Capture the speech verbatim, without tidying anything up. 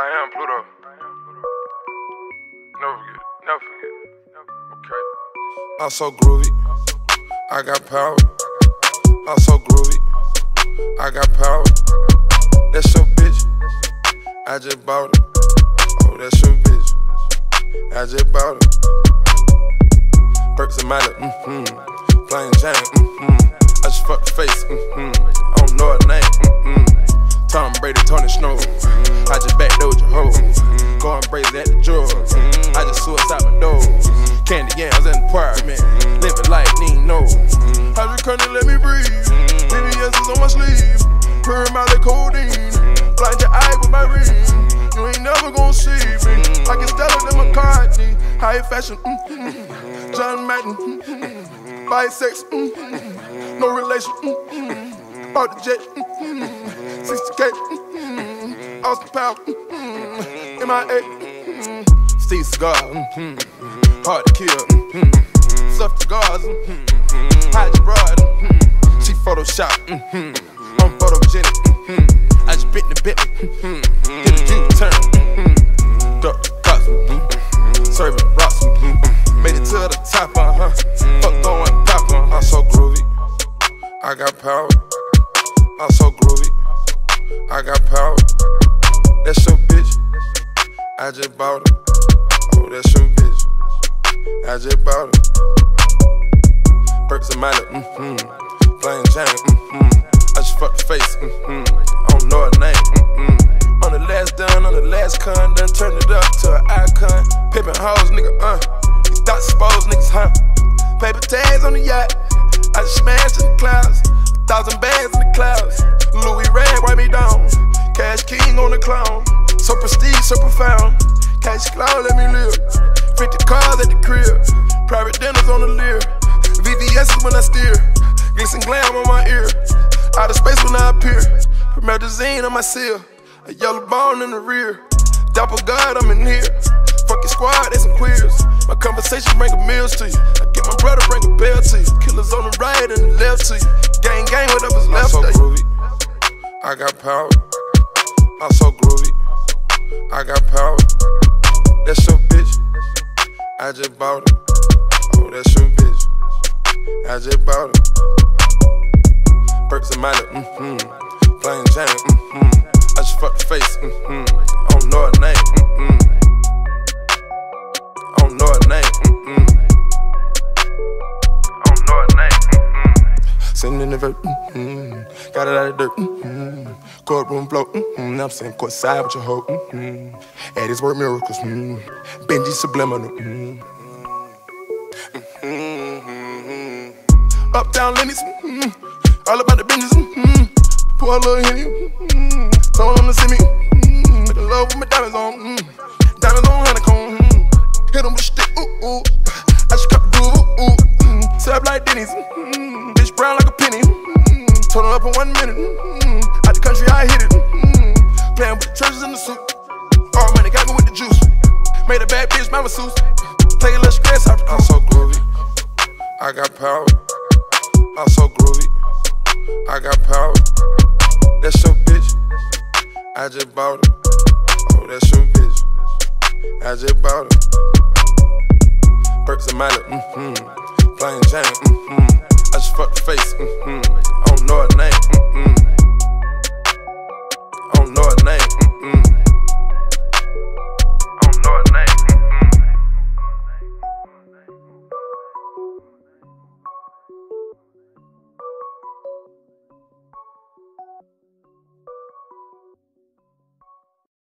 I am Pluto. Never forget. Never forget. Okay. I'm so groovy. I got power. I'm so groovy. I got power. That's your bitch. I just bought her. Oh, that's your bitch. I just bought her. Perks and Miley, mm-hmm. Plain Jane, mm-hmm. I just fucked the face, mm-hmm. I don't know her name, mm-hmm. Tom Brady, Tony Snow. Mm-hmm. I just backdoored your hoe. Mm-hmm. Going crazy at the drug. Mm-hmm. I just suicide my door. Mm-hmm. Candy yams in the apartment. Mm-hmm. Living like Nino. Mm-hmm. I just couldn't let me breathe. Mm-hmm. B B S is on my sleeve. Purr Miley codeine. Mm-hmm. Blind your eye with my ring. Mm-hmm. You ain't never gonna see me. Mm-hmm. I can Stella than McCartney. High fashion, mm-hmm. John Madden, mm-hmm. Bisex, mm-hmm. No relation, mm-hmm. Bought the jet, mm-hmm. sixty K, mm-hmm. Austin Powell, mm-hmm. M I A, mm-hmm. Steve Cigar, mm-hmm. Hard to kill, mm-hmm. Soft cigars, mm-hmm. Hide your broad, mm-hmm. She Photoshop, mm-hmm. I'm photogenic, mm-hmm. I just bit the bit, mm-hmm. Hit the U-turn, mm-hmm. Duck the cops, mm-hmm. Serving rocks, mm-hmm. Made it to the top, uh-huh. Mm-hmm. Fuck going pop, uh-huh. I'm so groovy. I got power. I'm so groovy. I got power. That's your bitch. I just bought her. Oh, that's your bitch. I just bought her. Perks and Miley, mm-hmm. Plain Jane, mm-hmm. I just fucked the face, mm-hmm. I don't know her name, mm-hmm. On the last done, on the last con, done turned it up to an icon. Pippin' hoes, nigga, uh. These thoughts exposed niggas, huh? Paper tags on the yacht. I just smashed in the clouds. A thousand bags in the clouds. Louis Rag, wipe me down. Cash King on the clown. So prestige, so profound. Cash cloud, let me live. fifty cars at the crib. Private dinners on the Lear. V V S is when I steer. Glisten glam on my ear. Out of space when I appear. Promethazine on my seal. A yellow bone in the rear. Dapper God, I'm in here. Fuck your squad, they some queers. My conversation bring a meals to you. I get my brother, bring a bell to you. Killers on the right and the left to you. Gang, gang, whatever's left. I'm so groovy. I got power. I'm so groovy. I got power. That's your bitch. I just bought her. Oh, that's your bitch. I just bought her. Perks and Miley, mm-hmm. Plain Jane, mm-hmm. I just fucked the face, mm-hmm. I don't know her name, mm-hmm. I don't know her name, mm-hmm. I don't know her name, mm-hmm. Sitting in the vert, mm-hmm. Got it out of dirt, mm-hmm. Courtroom flow, mm-hmm. Now I'm sitting courtside with your hoe, mm-hmm. At his work miracles, mm-hmm. Benji subliminal, mm-hmm. Mm-hmm. Uptown Lenny's, mm-hmm. All about the business, mm-hmm. Pour a little Henny, mm-hmm. Told him to see me, mm-hmm. With the love with my diamonds on, mm-hmm. Diamonds on honeycomb, mm-hmm. Hit him with a stick, ooh, ooh. I just cut the groove, ooh, ooh. Mm-hmm. Serve like Denny's, mm-hmm. Bitch brown like a penny, mm-hmm. Told her up in one minute, mm-hmm. Out the country I hit it, mm-hmm. Playing with the treasures in the suit. All money got me with the juice. Made a bad bitch my masseuse. Take a little stress off the crew. I'm so groovy. I got power. I'm so groovy. I got power. That's your bitch. I just bought her. Oh, that's your bitch. I just bought her. Perks and Miley, mm-hmm. Plain Jane, mm-hmm. I just fucked the face, mm-hmm.